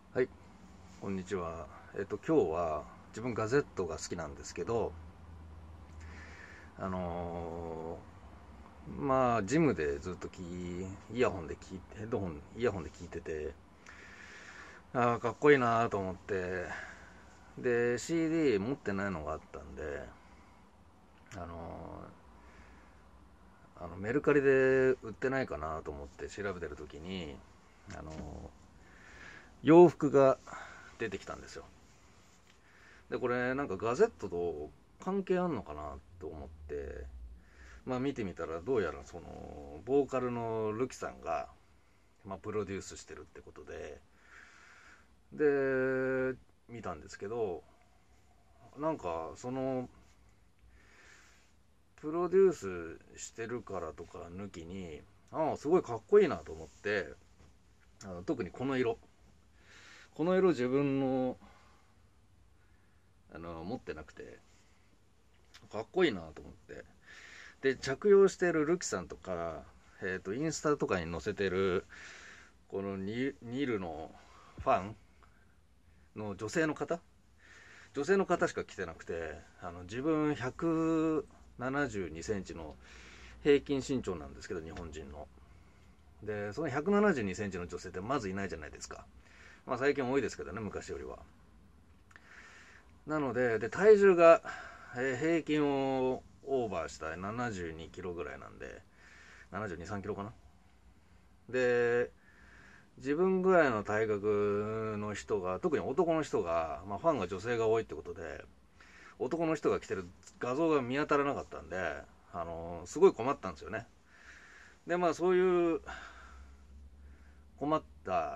はい、こんにちは。今日は自分ガゼットが好きなんですけど、あのジムでずっとイヤホンで聞いて、ヘッドホン、イヤホンで聞いてて、かっこいいなと思って、で、CD 持ってないのがあったんで、あのメルカリで売ってないかなと思って調べてる時に、あの洋服が出てきたんですよ。で、これなんかガゼットと関係あんのかなと思って、見てみたらどうやらそのボーカルのルキさんが、プロデュースしてるってことで見たんですけど、なんかそのプロデュースしてるからとか抜きに、すごいかっこいいなと思って、特にこの色自分の持ってなくて、かっこいいなと思って、で着用してるルキさんとか、インスタとかに載せてるこのニルのファンの女性の方しか着てなくて、自分172センチの平均身長なんですけど、日本人の。でその172センチの女性ってまずいないじゃないですか。最近多いですけどね、昔よりは。なので体重が、平均をオーバーした72キロぐらいなんで、72、3キロかな。で自分ぐらいの体格の人が、特に男の人が、ファンが女性が多いってことで、男の人が着てる画像が見当たらなかったんで、すごい困ったんですよね。でそういう困った、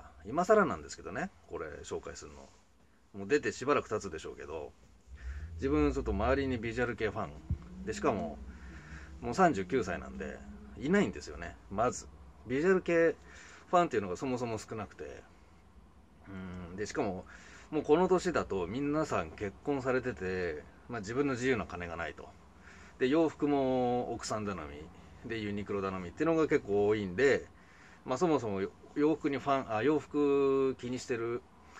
今更なんですけどね、これ紹介するのもう出てしばらく経つでしょうけど、自分ちょっと周りにビジュアル系ファンで、しかももう39歳なんでいないんですよね。まずビジュアル系ファンっていうのがそもそも少なくて、でしかももうこの年だと皆さん結婚されてて、自分の自由な金がないと。で洋服も奥さん頼みでユニクロ頼みっていうのが結構多いんで、そもそも洋服気にしてる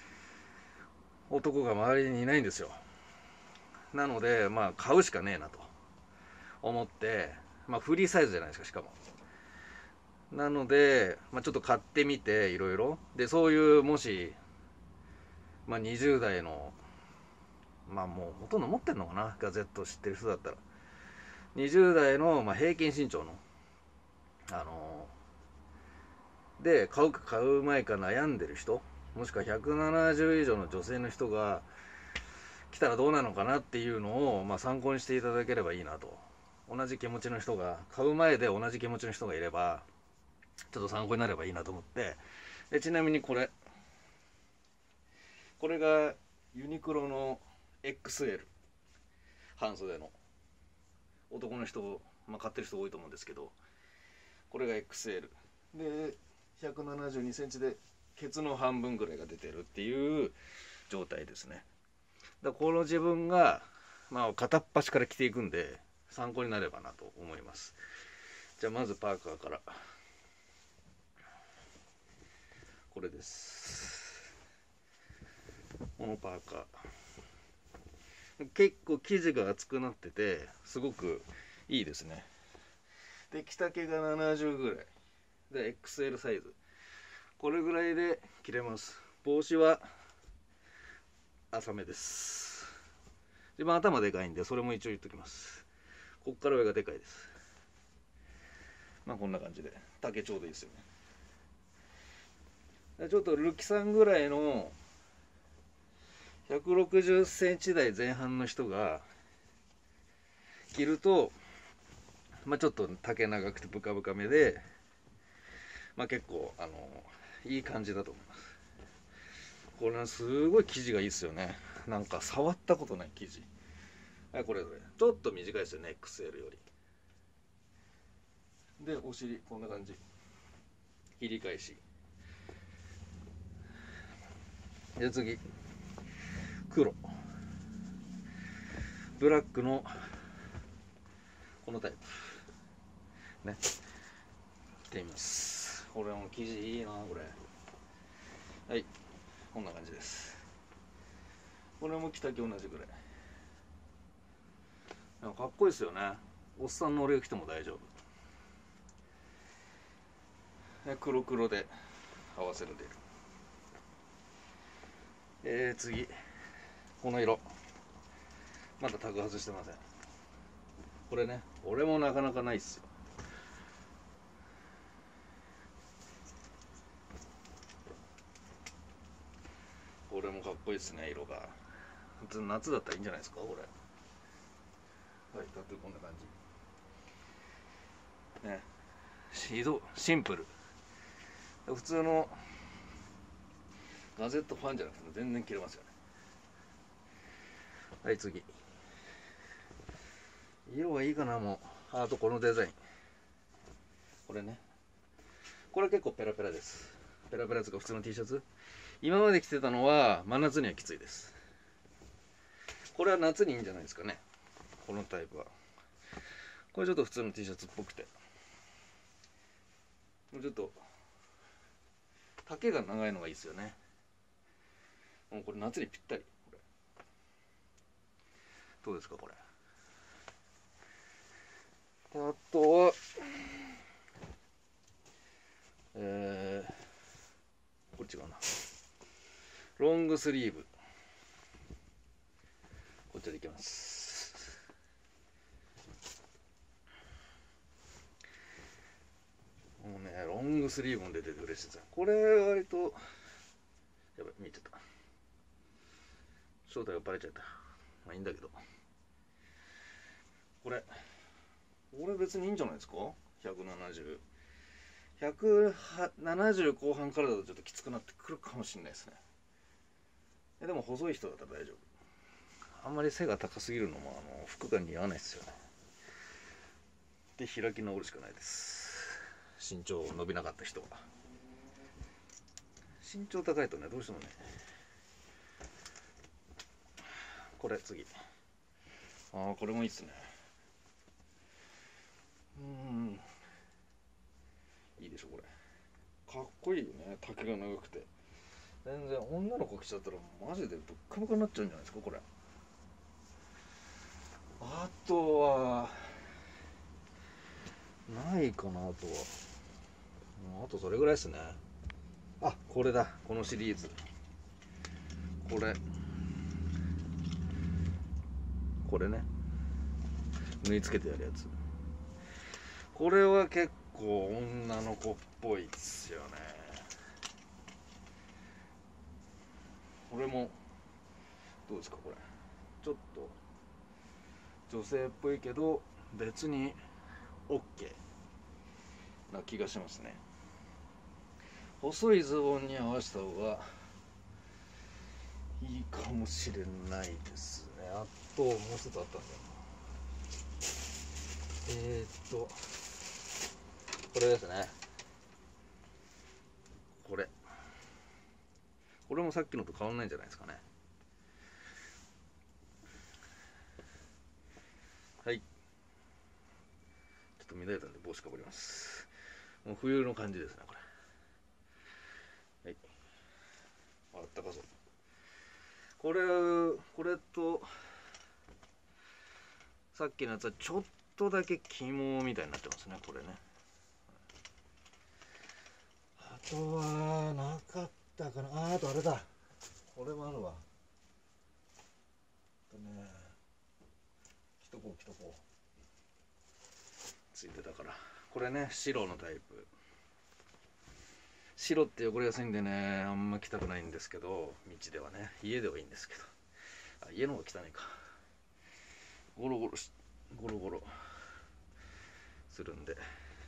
男が周りにいないんですよ。なので買うしかねえなと思って、フリーサイズじゃないですか、しかも。なので、ちょっと買ってみて、いろいろで、そういうもし、20代の、もうほとんど持ってんのかな、ガゼット知ってる人だったら、20代の、平均身長の、あので買うか買うまいか悩んでる人、もしくは170以上の女性の人が来たらどうなのかなっていうのを、参考にしていただければいいなと。同じ気持ちの人が、買う前で同じ気持ちの人がいればちょっと参考になればいいなと思って。ちなみにこれがユニクロの XL 半袖の、男の人、買ってる人多いと思うんですけど、これが XL で172センチでケツの半分ぐらいが出てるっていう状態ですね。この自分が、片っ端から着ていくんで参考になればなと思います。じゃあまずパーカーから。これです。このパーカー結構生地が厚くなっててすごくいいですね。で着丈が70ぐらいで XL サイズ、これぐらいで着れます。帽子は浅めです。自分頭でかいんでそれも一応言っときます。こっから上がでかいです。こんな感じで丈ちょうどいいですよね。ちょっとルキさんぐらいの160センチ台前半の人が着ると、ちょっと丈長くてブカブカめで、結構いい感じだと思います。これすごい生地がいいですよね。なんか触ったことない生地。はい、これちょっと短いですよね、 XL より。でお尻こんな感じ、切り返し。で次黒、ブラックのこのタイプね、着てみます。これも生地いいなこれ。はい、こんな感じです。これも着丈同じぐらい。でもかっこいいですよね。おっさんの俺が着ても大丈夫で、黒黒で合わせるで。次この色まだタグ外してません。これね、俺もなかなかないっすよ。これもかっこいいですね、色が。普通夏だったらいいんじゃないですか、これ。はい、タトゥーこんな感じね。シンプル。普通のガゼットファンじゃなくても全然着れますよね。はい、次。色はいいかな、もう。あとこのデザイン。これね。これ結構ペラペラです。ペラペラとか普通の T シャツ。今まで着てたのは真夏にはきついです。これは夏にいいんじゃないですかね、このタイプは。これちょっと普通の T シャツっぽくて、もうちょっと丈が長いのがいいですよね。もうこれ夏にぴったり。これどうですかこれ。であとはこっちかな、ロングスリーブ、こっちでいきます。もうね、ロングスリーブも出てて嬉しいです。これ割とやばい、見ちゃった、正体がバレちゃった。まあいいんだけど、これ別にいいんじゃないですか。170後半からだとちょっときつくなってくるかもしれないですね。でも細い人だったら大丈夫。あんまり背が高すぎるのも服が似合わないですよね。で開き直るしかないです。身長伸びなかった人は。身長高いとね、どうしてもね。これ次、これもいいっすね。いいでしょこれ。かっこいいよね、丈が長くて。全然女の子着ちゃったらマジでぶっかぶかになっちゃうんじゃないですかこれ。あとはないかな。あとそれぐらいですね。あ、これだ、このシリーズ。これね、縫い付けてやるやつ。これは結構女の子っぽいっすよね。これもどうですかこれ。ちょっと女性っぽいけど別に OK な気がしますね。細いズボンに合わせた方がいいかもしれないですね。あともう一つあったんだよ。これですね。これもさっきのと変わんないんじゃないですかね。はい、ちょっと乱れたんで帽子かぶります。もう冬の感じですねこれ。はい、あったかそう。これとさっきのやつはちょっとだけ肝みたいになってますねこれね。あとはなかったかな。あとあれだ、これもあるわ。着とこうついてたから。これね、白のタイプ。白って汚れやすいんでね、あんま着たくないんですけど、道ではね。家ではいいんですけど、家の方が汚いか。ゴロゴロするんで。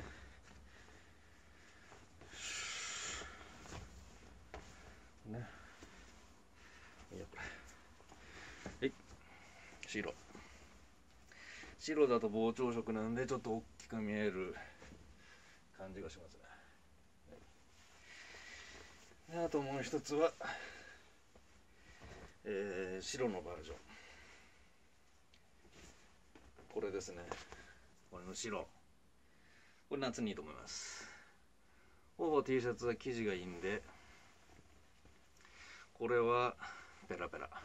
ね、いやこれ、はい、白だと膨張色なんでちょっと大きく見える感じがしますね。あともう一つは、白のバージョン。これですね。これの白。これ夏にいいと思います。ほぼ T シャツは生地がいいんで、 これはペラペラ。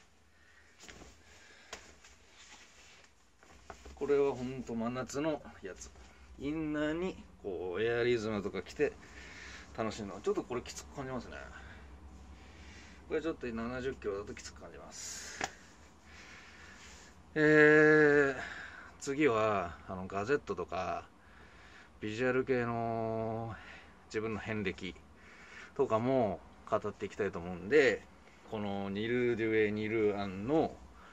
これはほんと真夏のやつ。インナーにこうエアリズムとか着て楽しいの。ちょっとこれきつく感じますね。これちょっと70キロだときつく感じます。次はガゼットとかビジュアル系の自分の遍歴とかも語っていきたいと思うんで、このニル・デュエ・ニル・アンの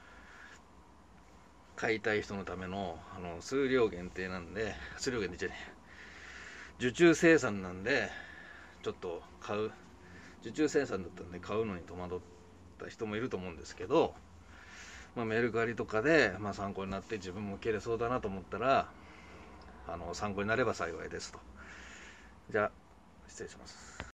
買いたい人のための数量限定なんで、数量限定じゃねえ、受注生産なんで、ちょっと受注生産だったんで買うのに戸惑った人もいると思うんですけど、メルカリとかで、参考になって自分も着れそうだなと思ったら参考になれば幸いですと。じゃあ失礼します。